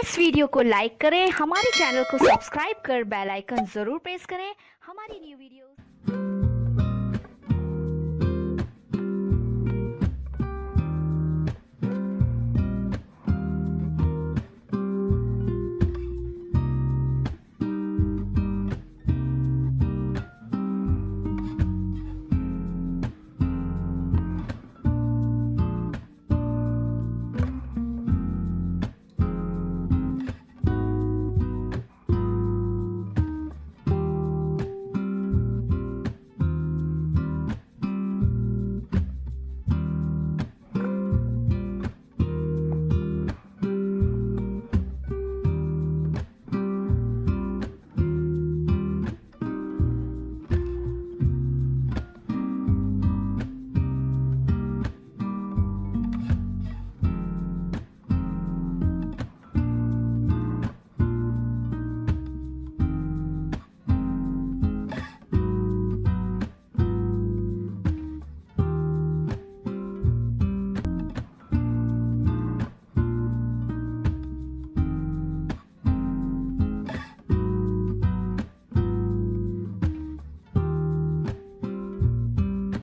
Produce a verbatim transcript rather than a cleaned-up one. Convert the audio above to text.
इस वीडियो को लाइक करें, हमारे चैनल को सब्सक्राइब कर बेल आइकन जरूर प्रेस करें हमारी न्यू वीडियोस